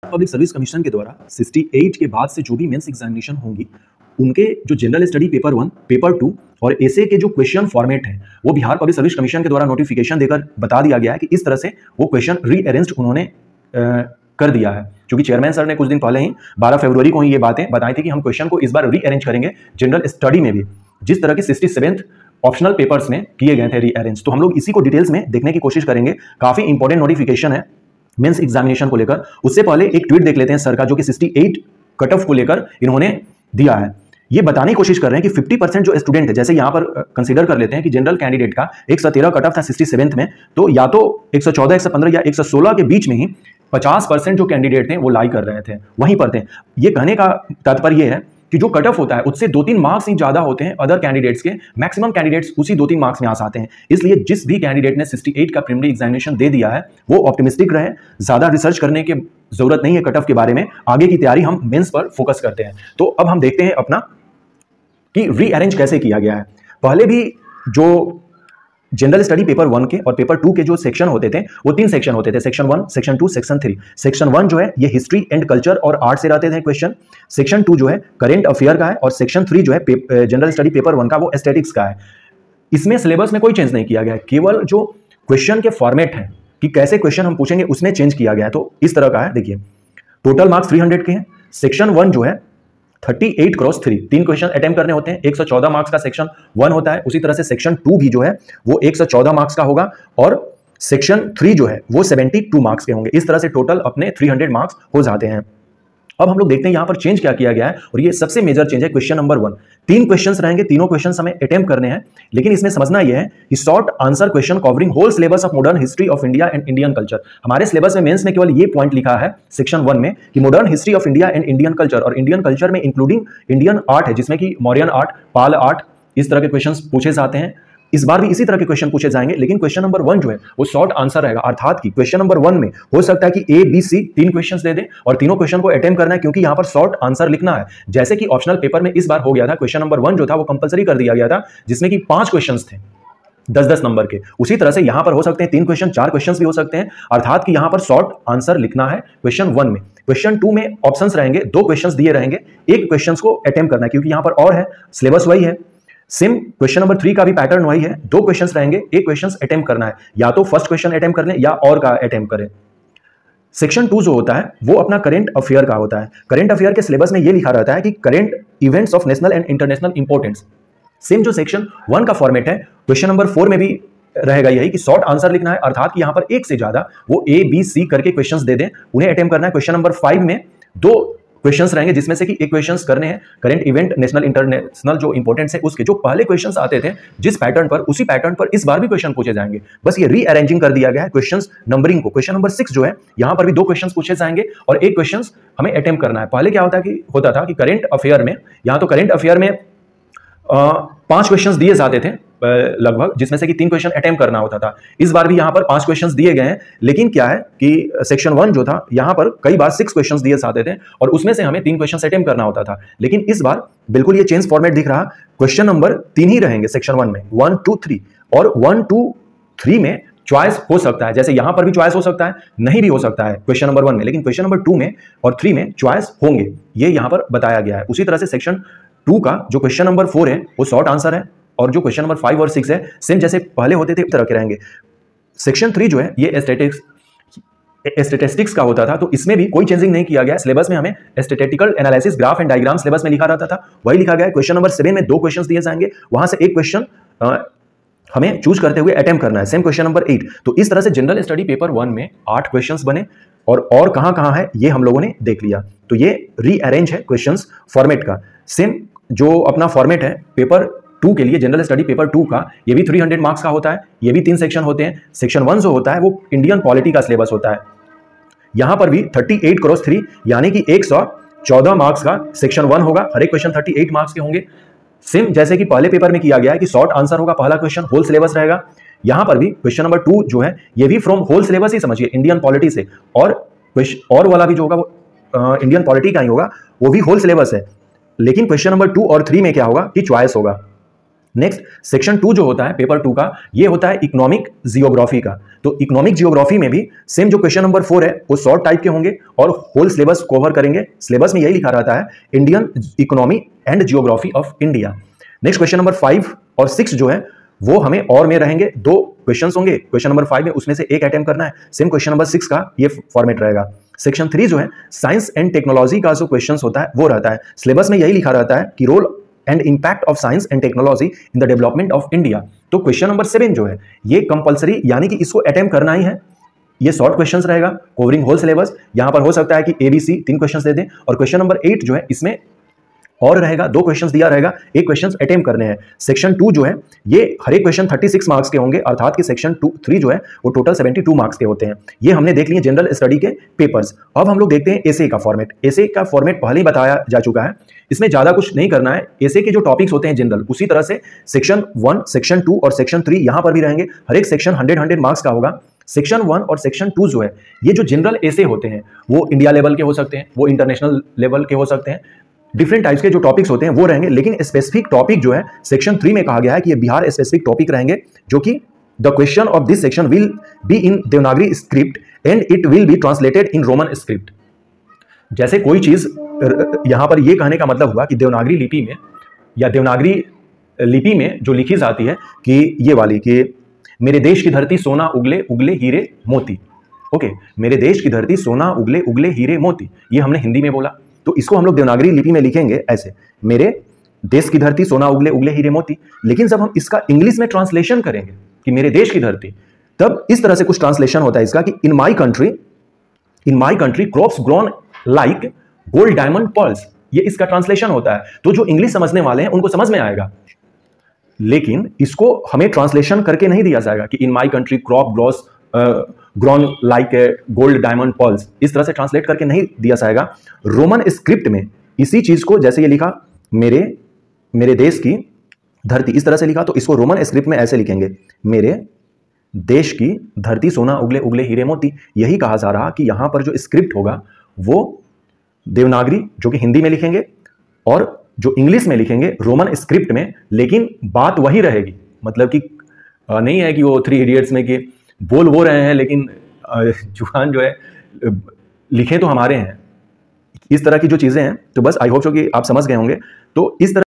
Public service commission के द्वारा 68 के बाद से जो भी मेंस एग्जामिनेशन होंगी उनके जो जनरल स्टडी पेपर 1, पेपर 2 और एसे के जो क्वेश्चन फॉर्मेट है वो बिहार पब्लिक सर्विस कमीशन के द्वारा नोटिफिकेशन देकर बता दिया गया है कि इस तरह से वो क्वेश्चन रीअरेंज्ड उन्होंने कर दिया है। क्योंकि चेयरमैन सर ने कुछ दिन पहले ही 12 फरवरी को ही ये बातें बताई थी कि हम क्वेश्चन को इस बार रीअरेंज करेंगे जनरल स्टडी में भी, जिस तरह के 67th ऑप्शनल पेपर्स में किए गए थे रीअरेंज। तो हम लोग इसी को डिटेल्स में देखने की कोशिश करेंगे। काफी इंपॉर्टेंट नोटिफिकेशन है मेंस एग्जामिनेशन को लेकर। उससे पहले एक ट्वीट देख लेते हैं सर का, जो कि 68 कट ऑफ को लेकर इन्होंने दिया है। ये बताने की कोशिश कर रहे हैं कि 50% जो स्टूडेंट है, जैसे यहां पर कंसीडर कर लेते हैं कि जनरल कैंडिडेट का 113 कट ऑफ था 67th में, तो या तो 114, 115 या 116 के बीच में ही 50% जो कैंडिडेट थे वो लाई कर रहे थे, वहीं पर थे। ये कहने का तात्पर्य है कि जो कट ऑफ होता है उससे 2-3 मार्क्स ही ज्यादा होते हैं अदर कैंडिडेट्स के। मैक्सिमम कैंडिडेट्स उसी 2-3 मार्क्स में आ जाते हैं। इसलिए जिस भी कैंडिडेट ने 68 का प्रीलिमिनरी एग्जामिनेशन दे दिया है वो ऑप्टिमिस्टिक रहे, ज्यादा रिसर्च करने की जरूरत नहीं है कट ऑफ के बारे में। आगे की तैयारी हम मेंस पर फोकस करते हैं। तो अब हम देखते हैं अपना कि रीअरेंज कैसे किया गया है। पहले भी जो जनरल स्टडी पेपर 1 के और पेपर 2 के जो सेक्शन होते थे वो 3 सेक्शन होते थे, सेक्शन 1, सेक्शन 2, सेक्शन 3। सेक्शन 1 जो है ये हिस्ट्री एंड कल्चर और आर्ट से रहते थे क्वेश्चन। सेक्शन 2 जो है करेंट अफेयर का है और सेक्शन 3 जो है जनरल स्टडी पेपर 1 का वो एस्थेटिक्स का है। इसमें सिलेबस में कोई चेंज नहीं किया गया है, केवल जो क्वेश्चन के फॉर्मेट है कि कैसे क्वेश्चन हम पूछेंगे उसमें चेंज किया गया है। तो इस तरह का है, देखिए टोटल मार्क्स 300 के हैं। सेक्शन 1 जो है 38 क्रॉस 3, 3 क्वेश्चन अटेम्प्ट करने होते हैं। 114 मार्क्स का सेक्शन 1 होता है। उसी तरह से सेक्शन 2 भी जो है वो 114 मार्क्स का होगा और सेक्शन 3 जो है वो 72 मार्क्स के होंगे। इस तरह से टोटल अपने 300 मार्क्स हो जाते हैं। अब हम लोग देखते हैं यहां पर चेंज क्या किया गया है, और ये सबसे मेजर चेंज है क्वेश्चन नंबर 1। 3 क्वेश्चंस रहेंगे, तीनों क्वेश्चंस हमें अटेम्प्ट करने हैं, लेकिन इसमें समझना यह है कि short answer question covering whole syllabus of modern history of India and Indian culture. हमारे सिलेबस में मेंस ने केवल ये पॉइंट लिखा है सेक्शन 1 में कि modern history of India and Indian culture, और इंडियन कल्चर में इंक्लूडिंग इंडियन आर्ट है, जिसमें कि मौर्यन आर्ट, पाल आर्ट, इस तरह के क्वेश्चन पूछे जाते हैं। इस बार भी इसी तरह के क्वेश्चन पूछे जाएंगे, लेकिन क्वेश्चन नंबर 1 जो है वो शॉर्ट आंसर रहेगा। अर्थात कि क्वेश्चन नंबर 1 में हो सकता है कि ए, बी, सी 3 क्वेश्चंस दे दे और तीनों क्वेश्चन को अटेम्प्ट करना है, क्योंकि यहां पर शॉर्ट आंसर लिखना है। जैसे कि ऑप्शनल पेपर में इस बार हो गया था, क्वेश्चन नंबर 1 जो था वो कंपलसरी कर दिया गया था, जिसमें कि 5 क्वेश्चंस थे 10-10 नंबर के। उसी तरह से यहां पर हो सकते हैं 3 क्वेश्चन, 4 क्वेश्चंस भी हो सकते हैं। अर्थात कि यहां पर शॉर्ट आंसर लिखना है क्वेश्चन 1 में। क्वेश्चन 2 में ऑप्शंस रहेंगे, 2 क्वेश्चंस दिए रहेंगे, एक क्वेश्चन को अटेम्प्ट करना है, क्योंकि यहां पर और है, सिलेबस वही है। सेम क्वेश्चन नंबर 3 का भी पैटर्न वही है, 2 क्वेश्चंस रहेंगे, एक क्वेश्चन अटेम्प्ट करना है, या तो फर्स्ट क्वेश्चन अटेम्प्ट कर लें या और का अटेम्प्ट करें। सेक्शन 2 जो होता है वो अपना करेंट अफेयर का होता है। करेंट अफेयर के सिलेबस में ये लिखा रहता है कि current events of national and international importance. Same जो सेक्शन 1 का फॉर्मेट है, क्वेश्चन नंबर 4 में भी रहेगा यही कि शॉर्ट आंसर लिखना है। अर्थात कि यहां पर एक से ज्यादा वो ए, बी, सी करके क्वेश्चंस दे दें, उन्हें अटेम्प्ट करना है। क्वेश्चन नंबर 5 में 2 क्वेश्चंस रहेंगे, जिसमें से कि एक क्वेश्चंस करने हैं करंट इवेंट नेशनल इंटरनेशनल जो इंपॉर्टेंस है उसके। जो पहले क्वेश्चंस आते थे जिस पैटर्न पर, उसी पैटर्न पर इस बार भी क्वेश्चन पूछे जाएंगे। बस ये रीअरेंजिंग कर दिया गया है क्वेश्चंस नंबरिंग को। क्वेश्चन नंबर 6 जो है यहां पर भी 2 क्वेश्चंस पूछे जाएंगे और एक क्वेश्चंस हमें अटेम्प्ट करना है। पहले क्या होता था कि करंट अफेयर में, यहां तो करंट अफेयर में 5 क्वेश्चंस दिए जाते थे लगभग, जिसमें से कि 3 क्वेश्चन अटेम्प्ट करना होता था। इस बार भी यहां पर 5 क्वेश्चंस दिए गए हैं, लेकिन क्या है कि सेक्शन 1 जो था यहां पर कई बार 6 क्वेश्चंस दिए जाते थे और उसमें से हमें 3 क्वेश्चंस अटेम्प्ट करना होता था। लेकिन इस बार बिल्कुल ये चेंज फॉर्मेट दिख रहा, क्वेश्चन नंबर 3 ही रहेंगे सेक्शन 1 में, 1, 2, 3, और 1, 2, 3 में चॉइस हो सकता है। जैसे यहां पर भी चॉइस हो सकता है, नहीं भी हो सकता है क्वेश्चन नंबर 1 में, लेकिन क्वेश्चन नंबर 2 में और 3 में चॉइस होंगे, ये यहां पर बताया गया है। उसी तरह से सेक्शन 2 का जो क्वेश्चन नंबर 4 है वो शॉर्ट आंसर है, और जो क्वेश्चन नंबर 5 और 6 है सेम जैसे पहले होते थे उस तरह के रहेंगे। सेक्शन 3 जो है ये स्टैटिस्टिक्स का होता था, तो इसमें भी कोई चेंजिंग नहीं किया गया। सिलेबस में हमें statistical analysis, graph and diagram syllabus में लिखा रहता था, वही लिखा गया है। क्वेश्चन नंबर 7 में 2 क्वेश्चंस दिए जाएंगे, वहां से एक क्वेश्चन हमें चूज करते हुए अटेम्प्ट करना है। Same question number 8। तो इस तरह से जनरल स्टडी पेपर 1 में 8 क्वेश्चंस बने, और कहां है ये हम लोगों ने देख लिया। तो ये रीअरेंज है क्वेश्चंस फॉर्मेट का। सेम जो अपना फॉर्मेट है पेपर 2 के लिए, जनरल स्टडी पेपर 2 का, ये भी 300 मार्क्स का होता है। ये भी 3 सेक्शन होते हैं। सेक्शन 1 जो होता है वो इंडियन पॉलिटी का सिलेबस होता है। यहां पर भी 38 क्रॉस 3 यानी कि 114 मार्क्स का सेक्शन 1 होगा। हर एक क्वेश्चन 38 मार्क्स के होंगे। सेम जैसे कि पहले पेपर में किया गया है कि शॉर्ट आंसर होगा, पहला क्वेश्चन होल सिलेबस रहेगा। यहां पर भी क्वेश्चन नंबर 2 जो है ये भी फ्रॉम होल सिलेबस ही समझिए, इंडियन पॉलिटी से, और वाला भी जो होगा वो इंडियन पॉलिटी का ही होगा, वो भी होल सिलेबस है। लेकिन क्वेश्चन नंबर 2 और 3 में क्या होगा कि चॉइस होगा। नेक्स्ट सेक्शन 2 जो होता है पेपर 2 का, ये होता है इकोनॉमिक जियोग्राफी का। तो इकोनॉमिक जियोग्राफी में भी सेम जो क्वेश्चन नंबर 4 है वो शॉर्ट टाइप के होंगे और होल सिलेबस कवर करेंगे। सिलेबस में यही लिखा रहता है Indian economy and geography of India. Next question number 5 और 6 जो है वो हमें और में रहेंगे, 2 क्वेश्चंस होंगे क्वेश्चन नंबर 5 में, उसमें से एक अटेम्प्ट करना है। सेम क्वेश्चन नंबर 6 का ये फॉर्मेट रहेगा। सेक्शन 3 जो है साइंस एंड टेक्नोलॉजी का जो क्वेश्चंस होता है वो रहता है। सिलेबस में यही लिखा रहता है कि role and impact of science and technology in the development of India. तो क्वेश्चन नंबर 7 जो है ये कंपलसरी, यानी कि इसको अटेम्प्ट करना ही है। ये शॉर्ट क्वेश्चंस रहेगा कवरिंग होल सिलेबस। यहां पर हो सकता है कि ABC 3 क्वेश्चंस दे दें। और क्वेश्चन नंबर 8 जो है इसमें और रहेगा, 2 क्वेश्चंस दिया रहेगा, 1 क्वेश्चंस अटेम्प्ट करने हैं। सेक्शन 2 जो है ये हर एक क्वेश्चन 36 मार्क्स के होंगे, अर्थात कि सेक्शन 3 जो है वो टोटल 72 मार्क्स के होते हैं। ये हमने देख लिए जनरल स्टडी के पेपर्स। अब हम लोग देखते हैं एसे का फॉर्मेट। एसे का फॉर्मेट पहले ही बताया जा चुका है, इसमें ज्यादा कुछ नहीं करना है। एसे के जो टॉपिक्स होते हैं जनरल, उसी तरह से सेक्शन 1, सेक्शन 2 और सेक्शन 3 यहां पर भी रहेंगे। हर एक सेक्शन 100 मार्क्स का होगा। सेक्शन 1 और सेक्शन 2 जो है ये जो जनरल एसे होते हैं वो इंडिया लेवल के हो सकते हैं, वो इंटरनेशनल लेवल के हो सकते हैं, डिफरेंट टाइप्स के जो टॉपिक्स होते हैं वो रहेंगे। लेकिन स्पेसिफिक टॉपिक जो है सेक्शन 3 में कहा गया है कि ये बिहार स्पेसिफिक टॉपिक रहेंगे, जो कि the question of this section will be in Devanagari script and it will be translated in Roman script. जैसे कोई चीज यहां पर ये कहने का मतलब हुआ कि देवनागरी लिपि में या देवनागरी लिपि में जो लिखी जाती है कि ये वाली, कि मेरे देश की धरती सोना उगले उगले हीरे मोती। ओके, मेरे देश की धरती सोना उगले उगले हीरे मोती, ये हमने हिंदी में बोला, तो इसको हम लोग देवनागरी लिपि में लिखेंगे ऐसे, मेरे देश की धरती सोना उगले उगले हीरे मोती। लेकिन जब हम इसका इंग्लिश में ट्रांसलेशन करेंगे कि मेरे देश की धरती, तब इस तरह से कुछ ट्रांसलेशन होता है इसका कि in my country crops grown like gold diamond pearls. ये इसका ट्रांसलेशन होता है। तो जो इंग्लिश समझने वाले हैं उनको समझ में आएगा, लेकिन इसको हमें ट्रांसलेशन करके नहीं दिया जाएगा कि in my country crop grown like gold diamond pearls, इस तरह से ट्रांसलेट करके नहीं दिया जाएगा। रोमन स्क्रिप्ट में इसी चीज को, जैसे ये लिखा मेरे देश की धरती, इस तरह से लिखा, तो इसको रोमन स्क्रिप्ट में ऐसे लिखेंगे, मेरे देश की धरती सोना उगले उगले हीरे मोती। यही कहा जा रहा कि यहां पर जो स्क्रिप्ट होगा वो देवनागरी, जो कि हिंदी में लिखेंगे, और जो इंग्लिश में लिखेंगे रोमन स्क्रिप्ट में। लेकिन बात वही रहेगी, मतलब कि नहीं है कि वो 3 इडियट्स में कि बोल वो रहे हैं लेकिन जुबान जो है लिखे तो हमारे हैं, इस तरह की जो चीजें हैं। तो बस आई होप सो कि आप समझ गए होंगे। तो इस तरह